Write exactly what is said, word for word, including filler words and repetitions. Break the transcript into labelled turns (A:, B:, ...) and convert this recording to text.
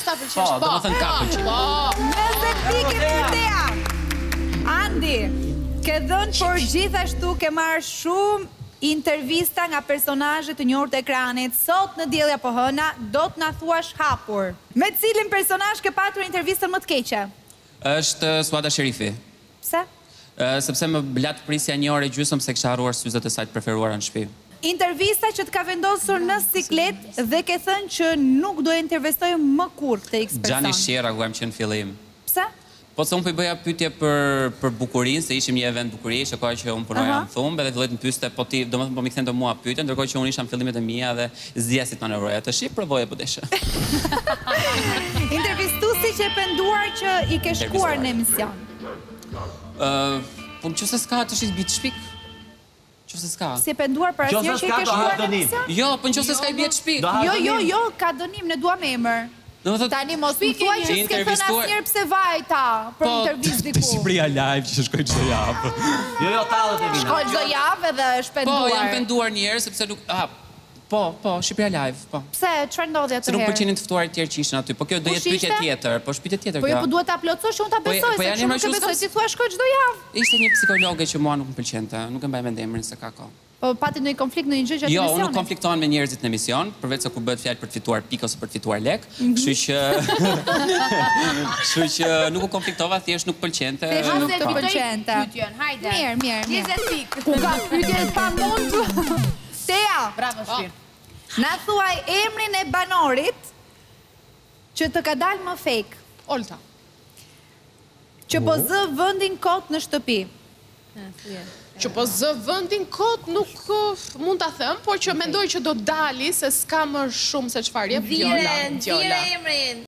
A: sa
B: Po,
A: pëlqesh.
B: do të thënë ka pëlqim.
C: Nëse ti ke Tea. Andi, ke dhënë por gjithashtu ke marrë shumë intervista nga personazhe të njohur të ekranit. Sot në Diellja po hëna do të na thuash hapur. Me cilin personazh ke patur intervistën më të keqe?
B: Është Suada Sherifi.
C: Pse?
B: Sepse më blat prisja një orë gjysmë se kisha harruar syzet e saj të preferuara në shtëpi.
C: Intervista që të ka vendosur në siklet dhe ke thënë që nuk do e intervistoj më kurrë këtë X person.
B: Gjani Shqera, ku kam qenë fillim.
C: Pse?
B: Po se unë po i bëja pyetje për për bukurinë, se ishim një event bukuri, që kohë që unë punoja në Thumbë, dhe vëllet më pyeste, po ti, domethënë po më kthente mua pyetje, ndërkohë që unë isha në fillimet e mia dhe zgjidhja si të manevroja. Tash provoja po desha.
C: Intervistuesi që e penduar që i ke shkuar në emision.
B: Ë, po nëse s'ka të shis bit shpik. Nëse s'ka.
C: Si e penduar për asnjë që i ke shkuar në emision?
B: Jo, po nëse s'ka i bit shpik.
C: Jo, jo, jo, ka dënim, ne duam emër. Tani mos më thuaj që s'ke thënë asnjëherë pse vajta për intervistë diku.
B: Shqipëria Live që shkoj çdo javë.
D: Jo, jo, tallët e vina.
C: Shkoj çdo javë dhe është penduar.
B: Po, jam penduar një herë sepse nuk, ah, po, po, Shqipëria Live, po.
C: Pse, çfarë ndodhi atëherë?
B: Se nuk pëlqenin të ftuarit tjerë që ishin aty, po kjo do jetë pyetje tjetër, po shpytje tjetër kjo.
C: Po jo, po duhet ta plotësosh, unë ta besoj, se unë nuk e besoj, ti thua shkoj çdo javë.
B: Ishte një psikologe që mua nuk më pëlqente, nuk e mbaj mend emrin se ka kohë.
C: Po pati ndonjë konflikt në një gjë gjatë
B: Jo,
C: emisionit?
B: unë nuk konfliktohen me njerëzit në emision, përveç se kur bëhet fjalë për të fituar pikë ose për të fituar lek, kështu që kështu që nuk u konfliktova, thjesht nuk pëlqente.
C: Thjesht nuk të pëlqente.
A: Pyetjen, hajde.
C: Mirë, mirë, mirë.
A: njëzet pikë.
C: Ku ka pyetje pa mund? Tea,
A: Bravo, Shqir.
C: na thuaj emrin e banorit që të ka dalë më fake,
A: Olta.
C: që po zë vendin kot në shtëpi.
A: Që po zë vendin kot nuk uh, mund ta them, por që mendoj që do dali se s'ka më shumë se çfarë jep Viola.
E: Dire emrin.